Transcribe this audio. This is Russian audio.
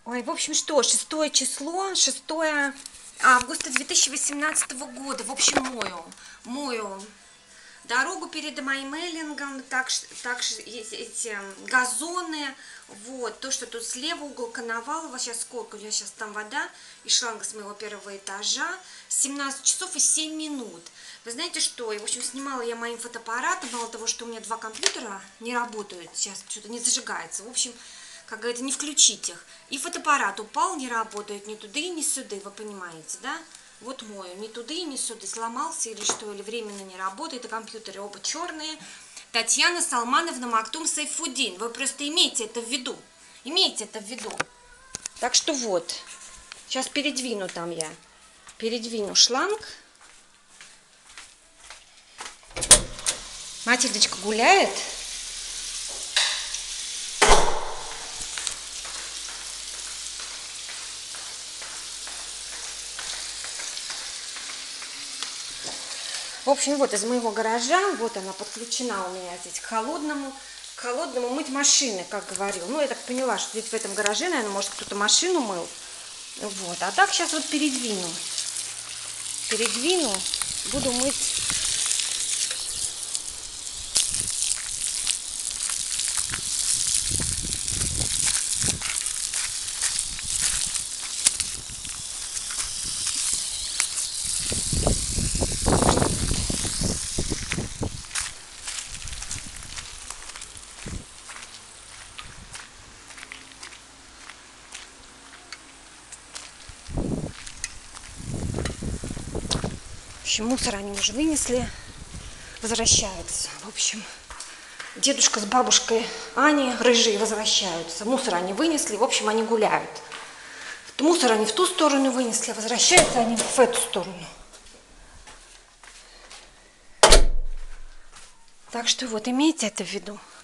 Ой, в общем, что, 6 число, 6 августа 2018 года. В общем, мою дорогу перед моим эллингом, также эти газоны, вот, то, что тут слева угол Коновалова, сейчас сколько, у меня сейчас там вода и шланга с моего первого этажа, 17 часов и 7 минут. Вы знаете что, и, в общем, снимала я моим фотоаппаратом, мало того, что у меня 2 компьютера не работают, сейчас что-то не зажигается, в общем, как говорится, не включить их. И фотоаппарат упал, не работает ни туда и ни сюда, вы понимаете, да? Вот мой, ни туда и ни сюда, сломался или что, или временно не работает, и компьютеры оба черные. Татьяна Салмановна Мактум Сайфудин, вы просто имейте это в виду, имейте это в виду. Так что вот, сейчас передвину шланг. Матильдочка гуляет. В общем, вот из моего гаража, вот она подключена у меня здесь к холодному мыть машины, как говорил. Ну, я так поняла, что здесь в этом гараже, наверное, может, кто-то машину мыл. Вот, а так сейчас вот передвину, буду мыть. В общем, мусор они уже вынесли, возвращаются. В общем, дедушка с бабушкой Ани, рыжие, возвращаются. Мусор они вынесли, в общем, они гуляют. Мусор они в ту сторону вынесли, возвращаются они в эту сторону. Так что вот, имейте это в виду.